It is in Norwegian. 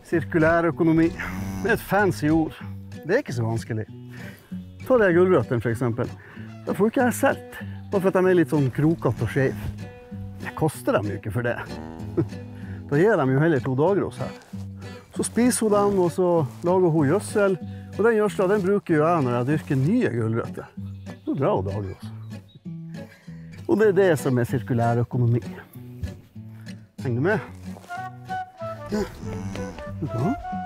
Sirkulær økonomi. Det er et fancy ord. Det er ikke så vanskelig. Ta de gulrøttene for eksempel. Da får ikke jeg selv, bare for at de er litt sånn krokete og skjev. Det koster dem jo ikke for det. Da gir de jo heller 2 dagros her. Så spiser hun dem, og så lager hun gjødsel. Og den gjødselen, den bruker jo jeg når jeg dyrker nye gulrøtter. Så bra dagros. Og det er det som er sirkulær økonomi. Henger du med? Ja.